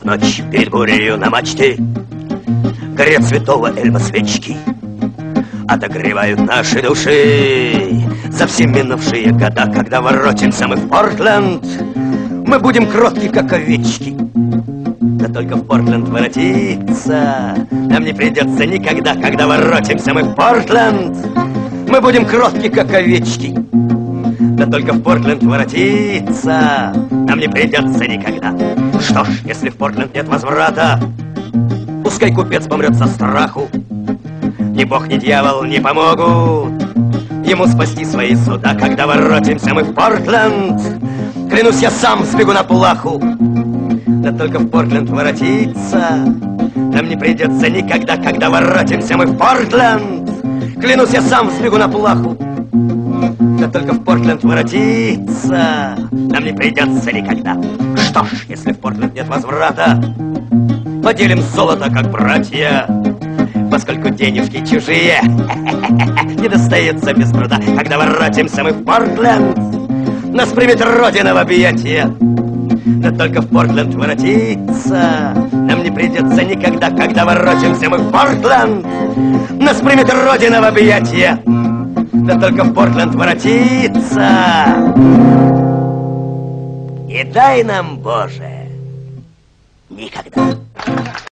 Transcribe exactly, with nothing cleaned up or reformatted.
В ночь перед бурею на мачте горят святого Эльма свечки, отогревают наши души за все минувшие года. Когда воротимся мы в Портленд, мы будем кротки, как овечки. Да только в Портленд воротиться нам не придется никогда. Когда воротимся мы в Портленд, мы будем кротки, как овечки. Да только в Портленд воротиться нам не придется никогда. Что ж, если в Портленд нет возврата, пускай купец помрет со страху. Ни бог, ни дьявол не помогут ему спасти свои суда. Когда воротимся мы в Портленд, клянусь, я сам сбегу на плаху. Да только в Портленд воротиться нам не придется никогда. Когда воротимся мы в Портленд, клянусь, я сам сбегу на плаху. Да только в Портленд воротиться нам не придется никогда. Что ж, если в Портленд нет возврата, поделим золото, как братья, поскольку денежки чужие не достаются без труда. Когда воротимся мы в Портленд, нас примет Родина в объятия. Да только в Портленд воротиться нам не придется никогда. Когда воротимся мы в Портленд, нас примет Родина в объятия. Да только в Портленд воротиться не дай нам, Боже, никогда.